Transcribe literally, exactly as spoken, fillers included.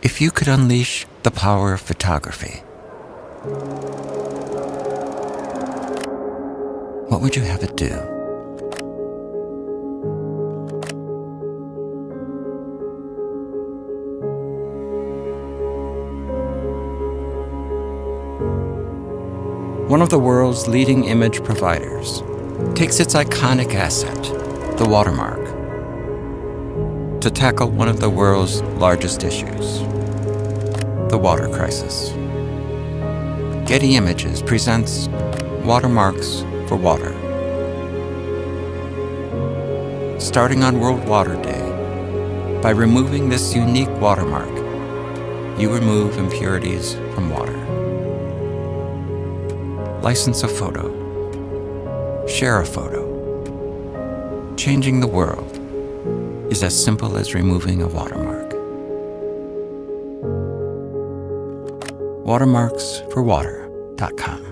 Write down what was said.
If you could unleash the power of photography, what would you have it do? One of the world's leading image providers takes its iconic asset, the watermark, to tackle one of the world's largest issues, the water crisis. Getty Images presents Watermarks for Water. Starting on World Water Day, by removing this unique watermark, you remove impurities from water. License a photo. Share a photo. Changing the world is as simple as removing a watermark. watermarks for water dot com